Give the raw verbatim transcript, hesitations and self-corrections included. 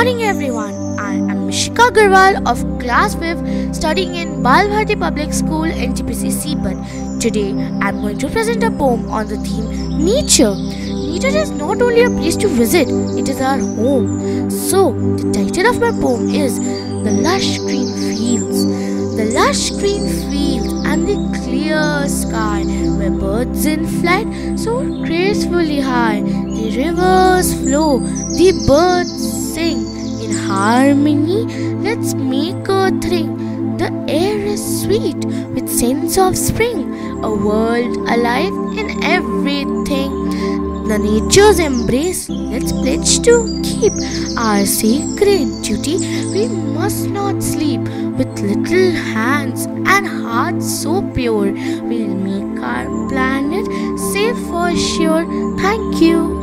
morning everyone. I am Mishika Agarwal of class fifth studying in Bal Bharati Public School N T P C Sipat. Today I am going to present a poem on the theme nature. Nature is not only a place to visit, it is our home. So the title of my poem is The Lush Green Fields. The lush green fields and the clear sky where birds in flight soar gracefully high. The rivers flow, the birds sing in harmony. Let's make a thing. The air is sweet with sense of spring, a world alive in everything. The nature's embrace, let's pledge to keep our sacred duty. We must not sleep. With little hands and hearts so pure, we'll make our planet safe for sure. Thank you.